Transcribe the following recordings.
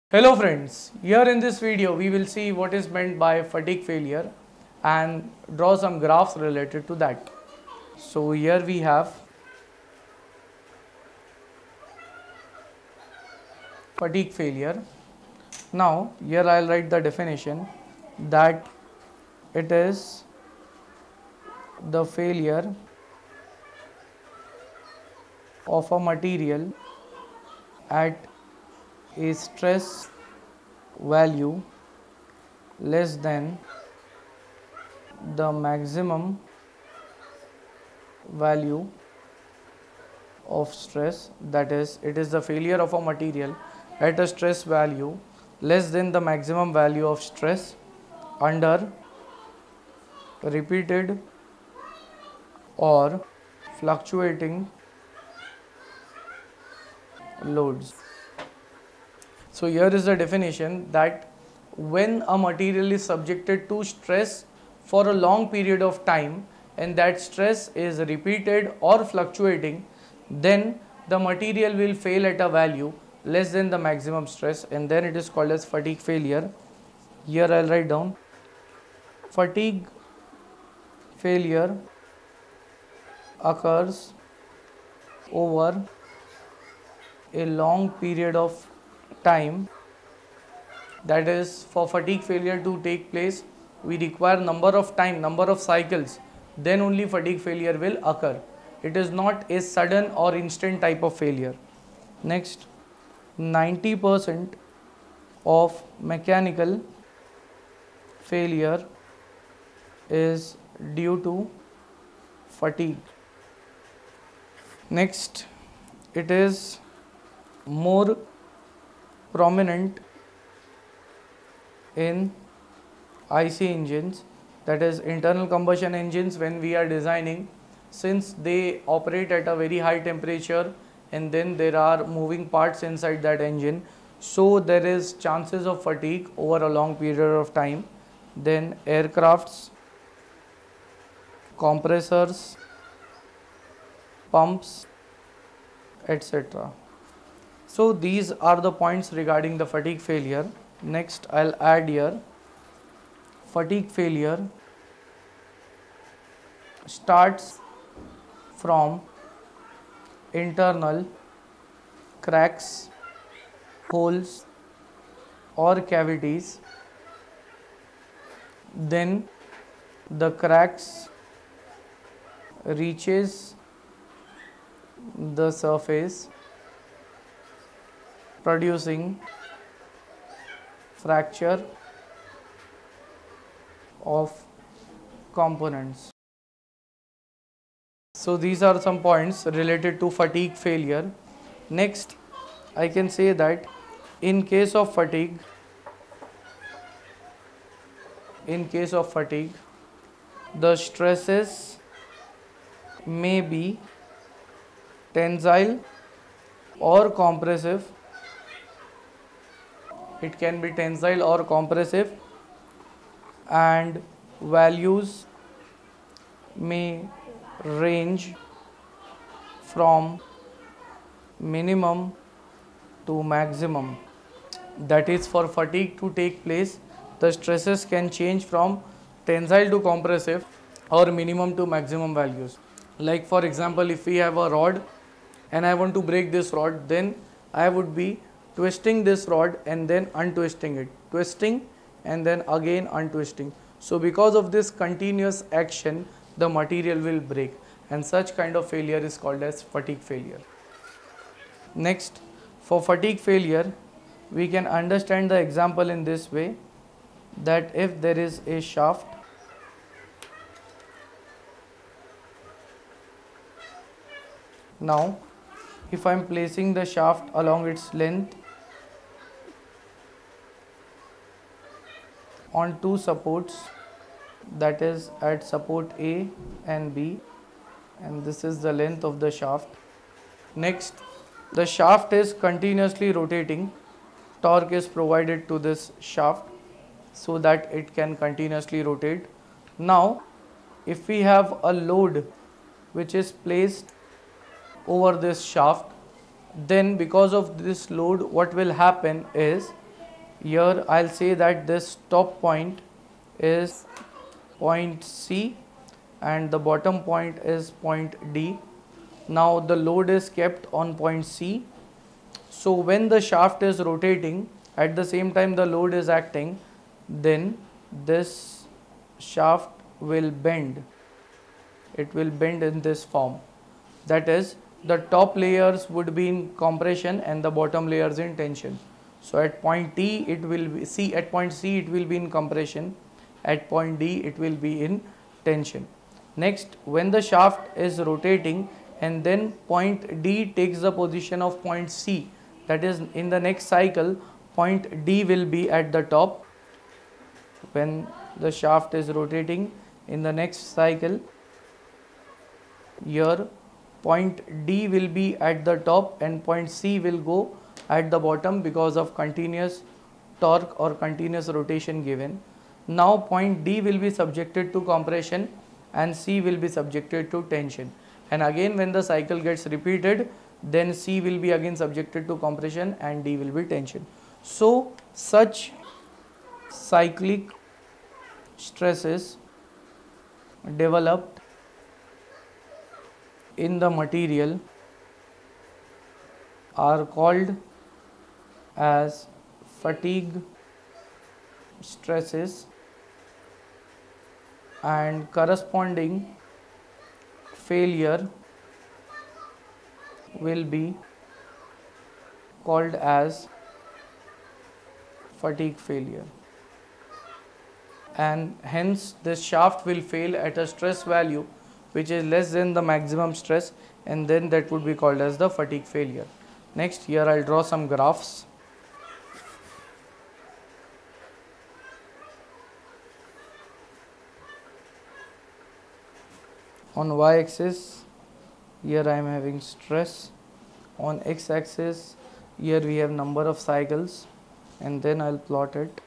Hello friends, here in this video we will see what is meant by fatigue failure and draw some graphs related to that. So here we have fatigue failure. Now here I will write the definition that it is the failure of a material at a stress value less than the maximum value of stress, that is, it is the failure of a material at a stress value less than the maximum value of stress under repeated or fluctuating loads. So here is the definition that when a material is subjected to stress for a long period of time and that stress is repeated or fluctuating, then the material will fail at a value less than the maximum stress, and then it is called as fatigue failure. Here I will write down fatigue failure occurs over a long period of time. That is, for fatigue failure to take place we require number of cycles, then only fatigue failure will occur. It is not a sudden or instant type of failure. Next, 90% of mechanical failure is due to fatigue. Next, it is more prominent in IC engines, that is internal combustion engines, when we are designing, since they operate at a very high temperature and then there are moving parts inside that engine, so there is chances of fatigue over a long period of time. Then aircrafts, compressors, pumps, etc. So these are the points regarding the fatigue failure. Next I'll add here, fatigue failure starts from internal cracks, holes or cavities. Then the cracks reaches the surface, producing fracture of components. So these are some points related to fatigue failure. Next, I can say that in case of fatigue, the stresses may be tensile or compressive. It can be tensile or compressive, and values may range from minimum to maximum. That is, for fatigue to take place, the stresses can change from tensile to compressive or minimum to maximum values. Like for example, if we have a rod and I want to break this rod, then I would be twisting this rod and then untwisting it, twisting and then again untwisting. So because of this continuous action, the material will break, and such kind of failure is called as fatigue failure. Next, for fatigue failure, we can understand the example in this way, that if there is a shaft, now if I am placing the shaft along its length on two supports, that is at support A and B, and this is the length of the shaft. Next, the shaft is continuously rotating. Torque is provided to this shaft so that it can continuously rotate. Now, if we have a load which is placed over this shaft, then because of this load what will happen is Here I'll say that this top point is point C and the bottom point is point D. Now the load is kept on point C. So when the shaft is rotating, at the same time the load is acting, then this shaft will bend. It will bend in this form. That is, the top layers would be in compression and the bottom layers in tension. So at point T it will be at point C it will be in compression, at point D it will be in tension. Next, when the shaft is rotating and then point D takes the position of point C, that is, in the next cycle point D will be at the top. When the shaft is rotating in the next cycle, here point D will be at the top and point C will go at the bottom because of continuous torque or continuous rotation given. Now point D will be subjected to compression and C will be subjected to tension, and again when the cycle gets repeated, then C will be again subjected to compression and D will be tension. So such cyclic stresses developed in the material are called as fatigue stresses, and corresponding failure will be called as fatigue failure, and hence this shaft will fail at a stress value which is less than the maximum stress, and then that would be called as the fatigue failure. Next, here I'll draw some graphs. On y-axis, here I am having stress. On x-axis, here we have number of cycles, and then I'll plot it.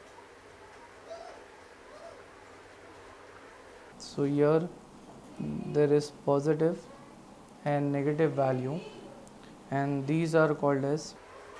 So here there is positive and negative value, and these are called as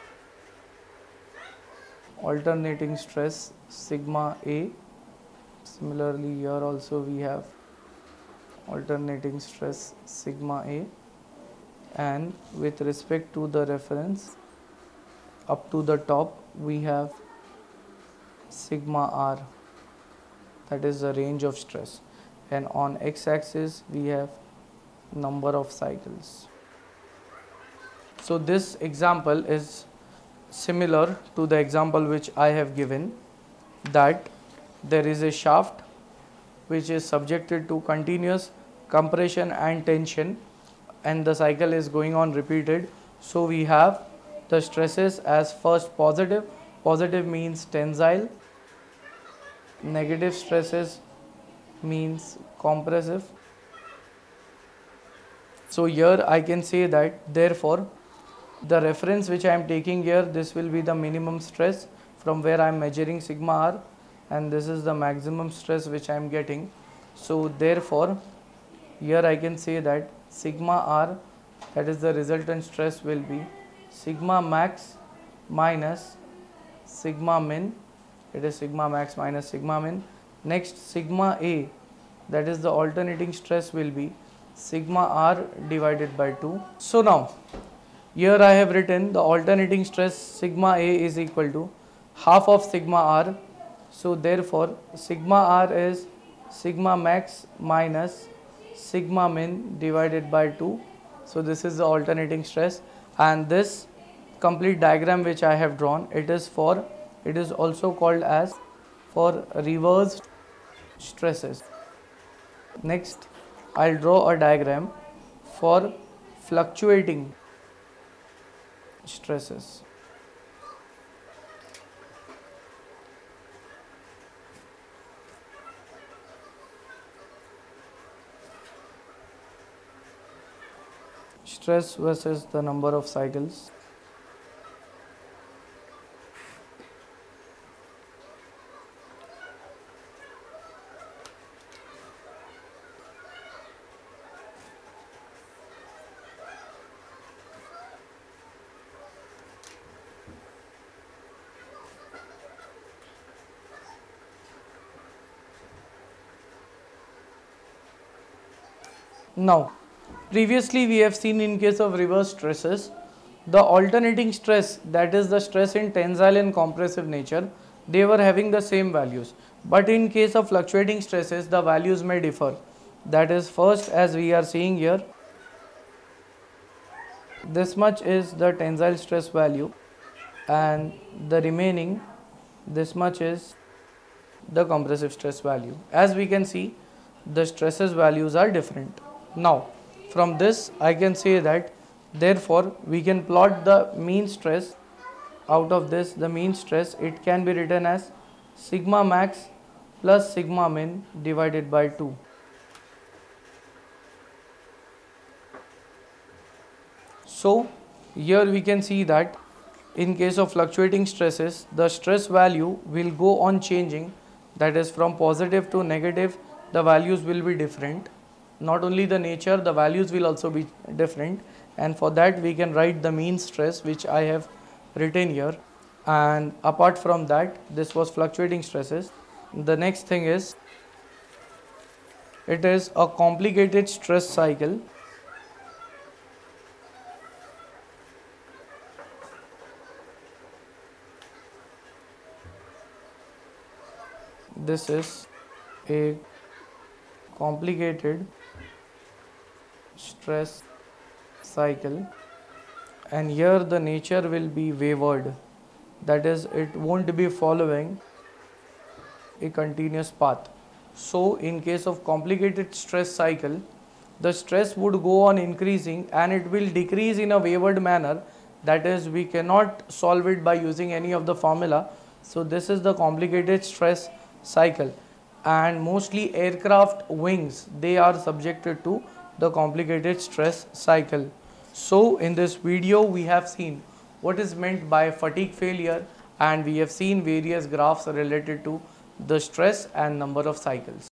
alternating stress sigma A. Similarly, here also we have alternating stress sigma A, and with respect to the reference up to the top we have sigma R, that is the range of stress, and on x-axis we have number of cycles. So this example is similar to the example which I have given, that there is a shaft which is subjected to continuous compression and tension, and the cycle is going on repeated. So we have the stresses as first positive. Positive means tensile, negative stresses means compressive. So here I can say that therefore the reference which I am taking here, this will be the minimum stress from where I am measuring sigma R, and this is the maximum stress which I am getting. So therefore here I can say that sigma R, that is the resultant stress, will be sigma max minus sigma min. It is sigma max minus sigma min. Next, sigma A, that is the alternating stress, will be sigma R divided by 2. So now here I have written the alternating stress sigma A is equal to half of sigma R. So therefore sigma R is sigma max minus sigma min divided by 2. So this is the alternating stress, and this complete diagram which I have drawn, it is also called as for reversed stresses. Next, I'll draw a diagram for fluctuating stresses. Stress versus the number of cycles. Now, previously we have seen in case of reverse stresses, the alternating stress, that is the stress in tensile and compressive nature, they were having the same values. But in case of fluctuating stresses, the values may differ. That is, first, as we are seeing here, this much is the tensile stress value and the remaining this much is the compressive stress value. As we can see, the stresses values are different. Now, from this I can say that therefore we can plot the mean stress. Out of this, the mean stress, it can be written as sigma max plus sigma min divided by 2. So here we can see that in case of fluctuating stresses, the stress value will go on changing, that is from positive to negative, the values will be different. Not only the nature, the values will also be different, and for that we can write the mean stress, which I have written here. And apart from that, this was fluctuating stresses. The next thing is, it is a complicated stress cycle. This is a complicated stress cycle, and here the nature will be wavered, that is, it won't be following a continuous path. So in case of complicated stress cycle, the stress would go on increasing and it will decrease in a wavered manner, that is, we cannot solve it by using any of the formula. So this is the complicated stress cycle, and mostly aircraft wings, they are subjected to the complicated stress cycle. So in this video we have seen what is meant by fatigue failure, and we have seen various graphs related to the stress and number of cycles.